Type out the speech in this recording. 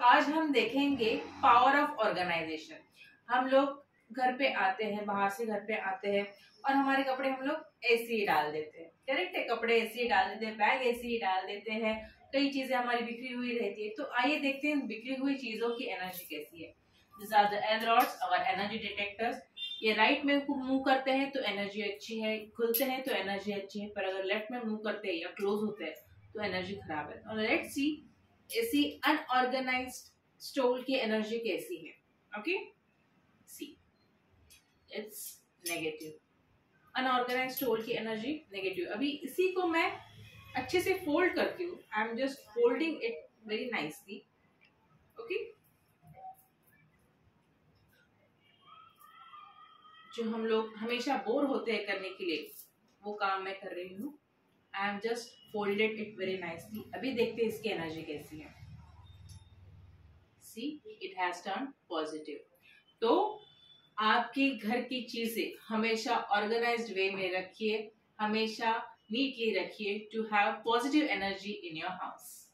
आज हम देखेंगे पावर ऑफ ऑर्गेनाइजेशन। हम लोग घर पे आते हैं, बाहर से घर पे आते हैं और हमारे कपड़े हम लोग ऐसे ही डाल देते हैं। करेक्ट है, कपड़े ऐसे ही डाल देते हैं, बैग ऐसे ही डाल देते हैं, कई चीजें हमारी बिखरी हुई रहती है। तो आइए देखते हैं बिखरी हुई चीजों की एनर्जी कैसी है। These are the L rods, our energy detectors। ये राइट में मूव करते हैं तो एनर्जी अच्छी है, खुलते हैं तो एनर्जी अच्छी है, पर अगर लेफ्ट में मूव करते हैं या क्लोज होते हैं तो एनर्जी खराब है। और लेट्स सी ऐसी अनऑर्गेनाइज्ड स्टोल की एनर्जी कैसी है। Okay, see it's negative. Unorganized stole की एनर्जी नेगेटिव। अभी इसी को मैं अच्छे से फोल्ड करती हूँ। I am just folding it very nicely. Okay, जो हम लोग हमेशा बोर होते हैं करने के लिए वो काम मैं कर रही हूँ। I am just folded it very nicely. अभी देखते हैं इसकी एनर्जी कैसी है। See it has turn positive. तो आपके घर की चीजें हमेशा ऑर्गेनाइज्ड वे में रखिए, हमेशा नीटली रखिए to have positive energy in your house.